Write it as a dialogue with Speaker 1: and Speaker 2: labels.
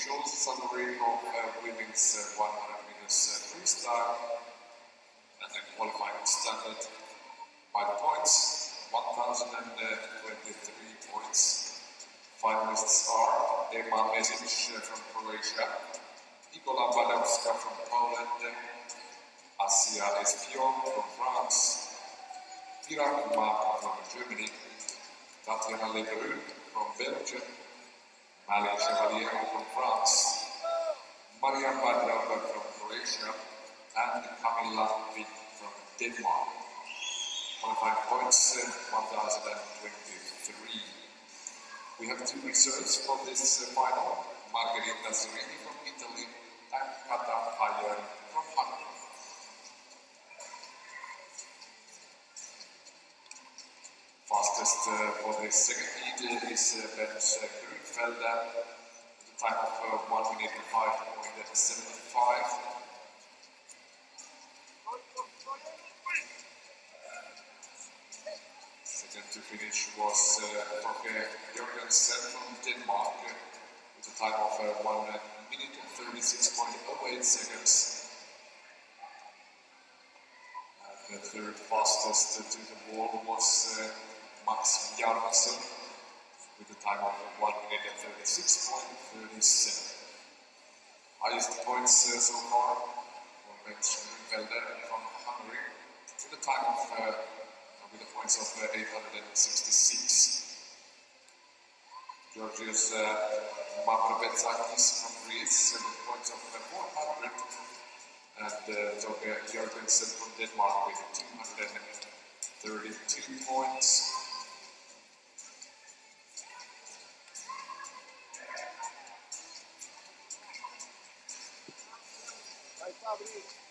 Speaker 1: official summary of women's 100 meters freestyle and the qualifying standard by the points, 1,023 points. Finalists are Ema Mesic from Croatia, Nicola Badowska from Poland, Asia Espion from France, Pira Kumar from Germany, Tatiana Lebrun from Belgium, Mali Chevalier from France, Maria Badrava from Croatia, and Camilla Witt from Denmark. Qualifying points 1,023. We have two reserves for this final, Margherita Zerini from Italy and Kata Payer from Hungary. Fastest for the second heat is Bent Grünfelder with a time of 1 minute and 5.75. Second to finish was Torke Jørgensen from Denmark with a time of 1 minute and 36.08 seconds. And the third fastest to the wall was Max Bjarnason with a time of 1 minute and 36.37. Highest points so far for Bent Grünfelder from Hungary with a time of with the points of 866. Georgios Mavrovetsakis from Greece with points of 400, and Torke Jørgensen from Denmark with 232 points.
Speaker 2: Vai, Fabrício.